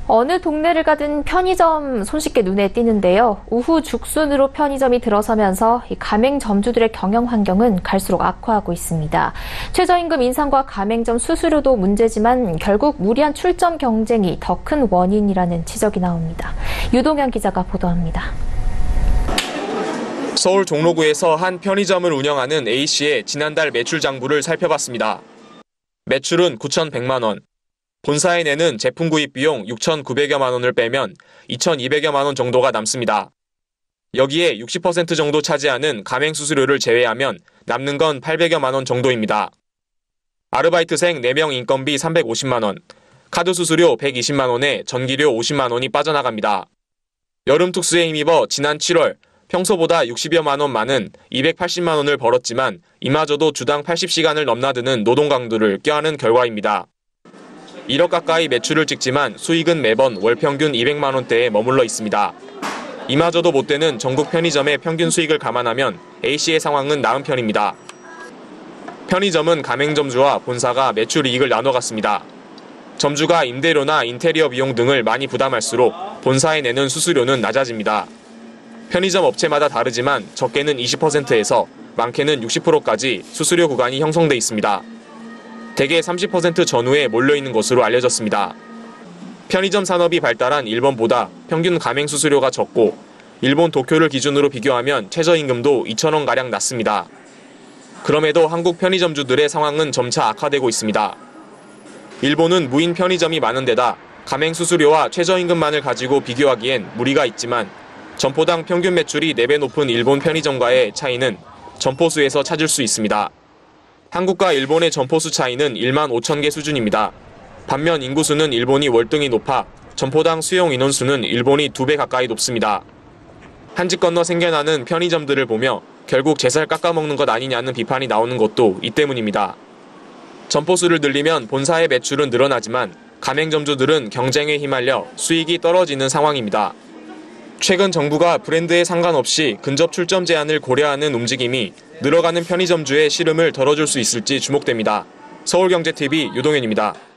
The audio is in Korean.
어느 동네를 가든 편의점 손쉽게 눈에 띄는데요. 오후 죽순으로 편의점이 들어서면서 가맹점주들의 경영 환경은 갈수록 악화하고 있습니다. 최저임금 인상과 가맹점 수수료도 문제지만 결국 무리한 출점 경쟁이 더 큰 원인이라는 지적이 나옵니다. 유동현 기자가 보도합니다. 서울 종로구에서 한 편의점을 운영하는 A씨의 지난달 매출 장부를 살펴봤습니다. 매출은 9,100만 원. 본사에 내는 제품 구입 비용 6,900여만 원을 빼면 2,200여만 원 정도가 남습니다. 여기에 60% 정도 차지하는 가맹 수수료를 제외하면 남는 건 800여만 원 정도입니다. 아르바이트생 4명 인건비 350만 원, 카드 수수료 120만 원에 전기료 50만 원이 빠져나갑니다. 여름 특수에 힘입어 지난 7월 평소보다 60여만 원 많은 280만 원을 벌었지만 이마저도 주당 80시간을 넘나드는 노동 강도를 껴안은 결과입니다. 1억 가까이 매출을 찍지만 수익은 매번 월 평균 200만 원대에 머물러 있습니다. 이마저도 못 되는 전국 편의점의 평균 수익을 감안하면 A씨의 상황은 나은 편입니다. 편의점은 가맹점주와 본사가 매출 이익을 나눠 갔습니다. 점주가 임대료나 인테리어 비용 등을 많이 부담할수록 본사에 내는 수수료는 낮아집니다. 편의점 업체마다 다르지만 적게는 20%에서 많게는 60%까지 수수료 구간이 형성돼 있습니다. 대개 30% 전후에 몰려있는 것으로 알려졌습니다. 편의점 산업이 발달한 일본보다 평균 가맹 수수료가 적고 일본 도쿄를 기준으로 비교하면 최저임금도 2,000원가량 낮습니다. 그럼에도 한국 편의점주들의 상황은 점차 악화되고 있습니다. 일본은 무인 편의점이 많은 데다 가맹 수수료와 최저임금만을 가지고 비교하기엔 무리가 있지만 점포당 평균 매출이 4배 높은 일본 편의점과의 차이는 점포수에서 찾을 수 있습니다. 한국과 일본의 점포수 차이는 1만 5천 개 수준입니다. 반면 인구수는 일본이 월등히 높아 점포당 수용 인원수는 일본이 2배 가까이 높습니다. 한 집 건너 생겨나는 편의점들을 보며 결국 제 살 깎아먹는 것 아니냐는 비판이 나오는 것도 이 때문입니다. 점포수를 늘리면 본사의 매출은 늘어나지만 가맹점주들은 경쟁에 휘말려 수익이 떨어지는 상황입니다. 최근 정부가 브랜드에 상관없이 근접 출점 제한을 고려하는 움직임이 늘어가는 편의점주의 시름을 덜어줄 수 있을지 주목됩니다. 서울경제TV 유동현입니다.